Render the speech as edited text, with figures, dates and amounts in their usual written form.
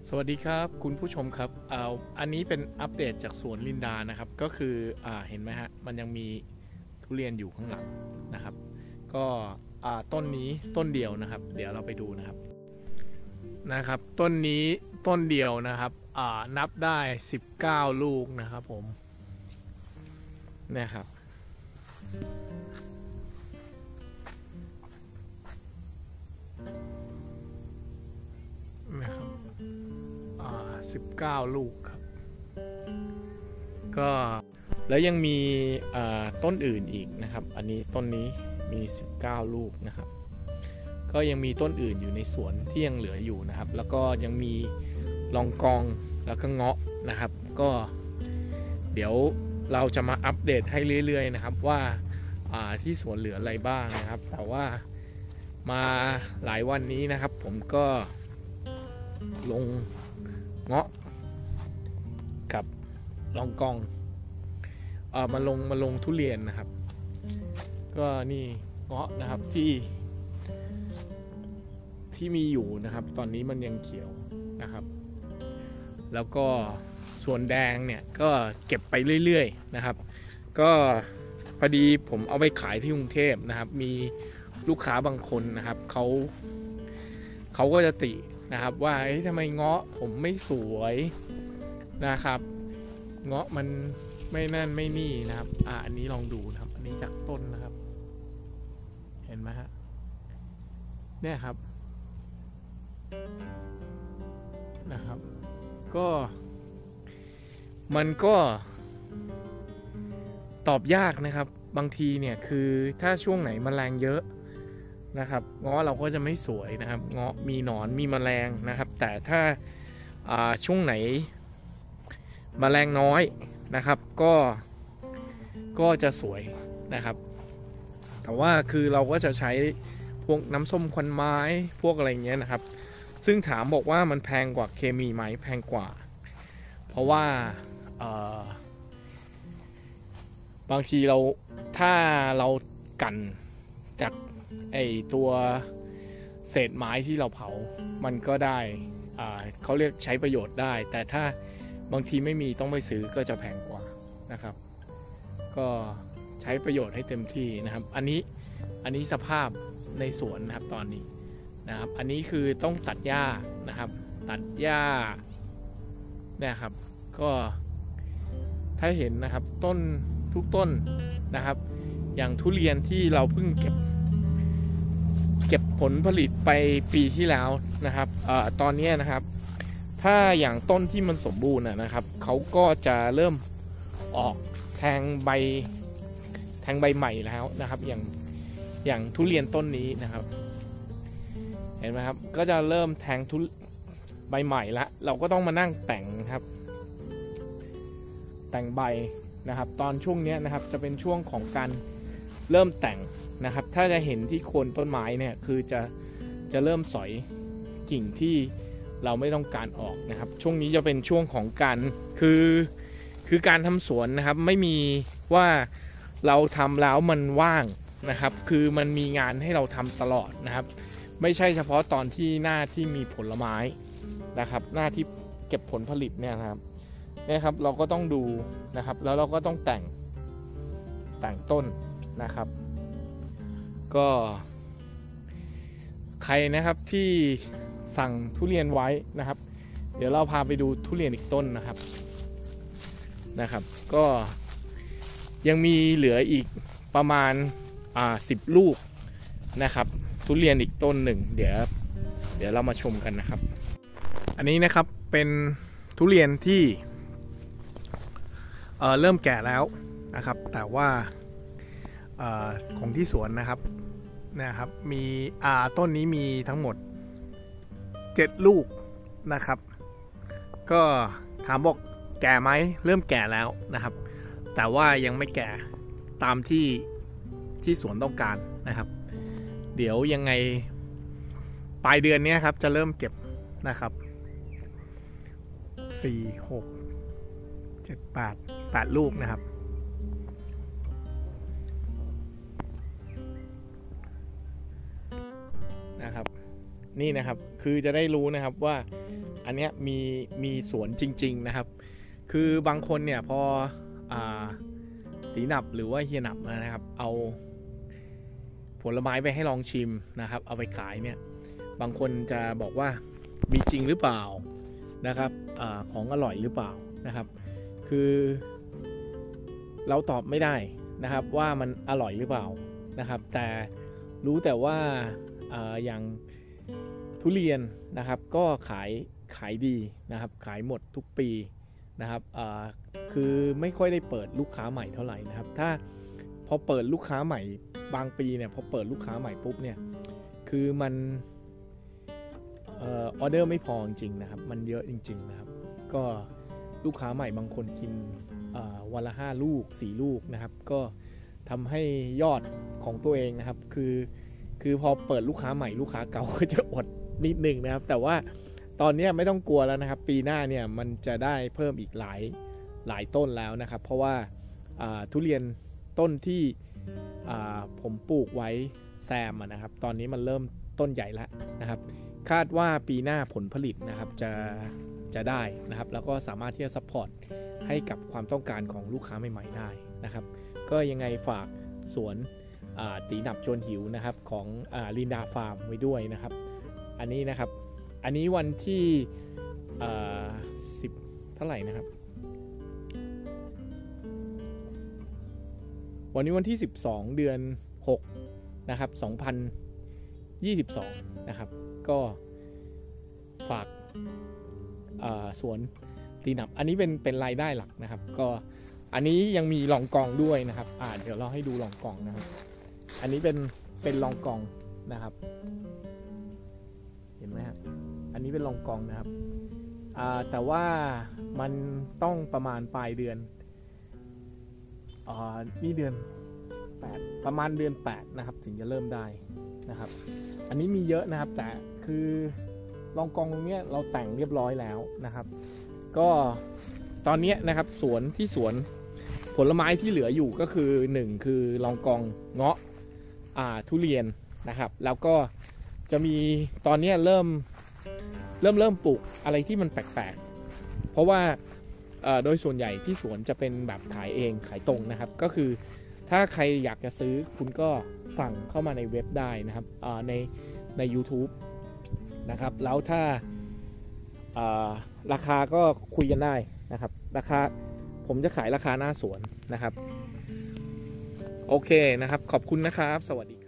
สวัสดีครับคุณผู้ชมครับอันนี้เป็นอัปเดตจากสวนลินดานะครับก็คือเห็นไหมฮะมันยังมีทุเรียนอยู่ข้างหลังนะครับก็ต้นนี้ต้นเดียวนะครับเดี๋ยวเราไปดูนะครับต้นนี้ต้นเดียวนะครับนับได้19ลูกนะครับผมนะครับ19ลูกครับก็แล้วยังมีต้นอื่นอีกนะครับอันนี้ต้นนี้มี19ลูกนะครับก็ยังมีต้นอื่นอยู่ในสวนที่ยังเหลืออยู่นะครับแล้วก็ยังมีลองกองแล้วก็เงาะนะครับก็เดี๋ยวเราจะมาอัปเดตให้เรื่อยๆนะครับว่าที่สวนเหลืออะไรบ้างนะครับแต่ว่ามาหลายวันนี้นะครับผมก็ลงเงาะกับลองกองมาลงทุเรียนนะครับก็นี่เงาะนะครับที่มีอยู่นะครับตอนนี้มันยังเขียวนะครับแล้วก็ส่วนแดงเนี่ยก็เก็บไปเรื่อยๆนะครับก็พอดีผมเอาไปขายที่กรุงเทพนะครับมีลูกค้าบางคนนะครับเขาก็จะตินะครับว่าทำไมเงาะผมไม่สวยนะครับเงาะมันไม่นั่นไม่นี่นะครับอันนี้ลองดูนะครับอันนี้จากต้นนะครับเห็นไหมฮะเนี่ยครับนะครับก็มันก็ตอบยากนะครับบางทีเนี่ยคือถ้าช่วงไหนแมลงเยอะนะครับเงาะเราก็จะไม่สวยนะครับเงาะมีหนอนมีแมลงนะครับแต่ถ้าช่วงไหนแมลงน้อยนะครับก็จะสวยนะครับแต่ว่าคือเราก็จะใช้พวกน้ำส้มควันไม้พวกอะไรเงี้ยนะครับซึ่งถามบอกว่ามันแพงกว่าเคมีไหมแพงกว่าเพราะว่าบางทีถ้าเรากันจากไอตัวเศษไม้ที่เราเผามันก็ได้เขาเรียกใช้ประโยชน์ได้แต่ถ้าบางทีไม่มีต้องไปซื้อก็จะแพงกว่านะครับก็ใช้ประโยชน์ให้เต็มที่นะครับอันนี้สภาพในสวนนะครับตอนนี้นะครับอันนี้คือต้องตัดหญ้านะครับตัดหญ้าเนี่ยครับก็ถ้าเห็นนะครับต้นทุกต้นนะครับอย่างทุเรียนที่เราเพิ่งเก็บผลผลิตไปปีที่แล้วนะครับตอนนี้นะครับถ้าอย่างต้นที่มันสมบูรณ์นะครับเขาก็จะเริ่มออกแทงใบใหม่แล้วนะครับอย่างทุเรียนต้นนี้นะครับเห็นไหมครับก็จะเริ่มแทงใบใหม่แล้วเราก็ต้องมานั่งแต่งครับแต่งใบนะครับตอนช่วงนี้นะครับจะเป็นช่วงของการเริ่มแต่งนะครับถ้าจะเห็นที่โคนต้นไม้เนี่ยคือจะเริ่มสอยกิ่งที่เราไม่ต้องการออกนะครับช่วงนี้จะเป็นช่วงของการคือการทำสวนนะครับไม่มีว่าเราทำแล้วมันว่างนะครับคือมันมีงานให้เราทำตลอดนะครับไม่ใช่เฉพาะตอนที่หน้าที่มีผลไม้นะครับหน้าที่เก็บผลผลิตเนี่ยครับเราก็ต้องดูนะครับแล้วเราก็ต้องแต่งต้นนะครับก็ใครนะครับที่สั่งทุเรียนไว้นะครับเดี๋ยวเราพาไปดูทุเรียนอีกต้นนะครับก็ยังมีเหลืออีกประมาณ10ลูกนะครับทุเรียนอีกต้นหนึ่งเดี๋ยวเรามาชมกันนะครับอันนี้นะครับเป็นทุเรียนที่เริ่มแก่แล้วนะครับแต่ว่าของที่สวนนะครับมีต้นนี้มีทั้งหมด7ลูกนะครับก็ถามบอกแก่ไหมเริ่มแก่แล้วนะครับแต่ว่ายังไม่แก่ตามที่สวนต้องการนะครับเดี๋ยวยังไงปลายเดือนนี้ครับจะเริ่มเก็บนะครับ4 6 7 8ลูกนะครับนี่นะครับคือจะได้รู้นะครับว่าอันเนี้ยมีสวนจริงๆนะครับคือบางคนเนี่ยพอตีหนับหรือว่าเฮียหนับนะครับเอาผลไม้ไปให้ลองชิมนะครับเอาไปขายเนี่ยบางคนจะบอกว่ามีจริงหรือเปล่านะครับของอร่อยหรือเปล่านะครับคือเราตอบไม่ได้นะครับว่ามันอร่อยหรือเปล่านะครับแต่รู้แต่ว่าอย่างทุเรียนนะครับก็ขายดีนะครับขายหมดทุกปีนะครับคือไม่ค่อยได้เปิดลูกค้าใหม่เท่าไหร่นะครับถ้าพอเปิดลูกค้าใหม่บางปีเนี่ยพอเปิดลูกค้าใหม่ปุ๊บเนี่ยคือมันออเดอร์ไม่พอจริงนะครับมันเยอะจริงๆนะครับก็ลูกค้าใหม่บางคนกินวันละ5 ลูก 4 ลูกนะครับก็ทำให้ยอดของตัวเองนะครับคือพอเปิดลูกค้าใหม่ลูกค้าเก่าก็จะอดนิดนึงนะครับแต่ว่าตอนนี้ไม่ต้องกลัวแล้วนะครับปีหน้าเนี่ยมันจะได้เพิ่มอีกหลายต้นแล้วนะครับเพราะว่าทุเรียนต้นที่ผมปลูกไว้แซมนะครับตอนนี้มันเริ่มต้นใหญ่แล้วนะครับคาดว่าปีหน้าผลผลิตนะครับจะได้นะครับแล้วก็สามารถที่จะซัพพอร์ตให้กับความต้องการของลูกค้าใหม่ๆได้นะครับก็ยังไงฝากสวนตีหนับชวนหิวนะครับของลินดาฟาร์มไว้ด้วยนะครับอันนี้นะครับอันนี้วันที่10เท่าไหร่นะครับวันนี้วันที่12เดือน6นะครับ2022นะครับก็ฝากสวนตีหนับอันนี้เป็นรายได้หลักนะครับก็อันนี้ยังมีรองกองด้วยนะครับเดี๋ยวเราให้ดูรองกองนะครับอันนี้เป็นรองกองนะครับเห็นไหมครับอันนี้เป็นรองกองนะครับแต่ว่ามันต้องประมาณปลายเดือนนี่เดือน8ประมาณเดือน8นะครับถึงจะเริ่มได้นะครับอันนี้มีเยอะนะครับแต่คือรองกองตรงนี้เราแต่งเรียบร้อยแล้วนะครับก็ตอนนี้นะครับสวนผลไม้ที่เหลืออยู่ก็คือ1คือรองกองเงาะทุเรียนนะครับแล้วก็จะมีตอนนี้เริ่มปลูกอะไรที่มันแปลกๆเพราะว่าโดยส่วนใหญ่ที่สวนจะเป็นแบบขายเองขายตรงนะครับก็คือถ้าใครอยากจะซื้อคุณก็สั่งเข้ามาในเว็บได้นะครับใน YouTube นะครับแล้วถ้าราคาก็คุยกันได้นะครับราคาผมจะขายราคาหน้าสวนนะครับโอเคนะครับขอบคุณนะครับสวัสดี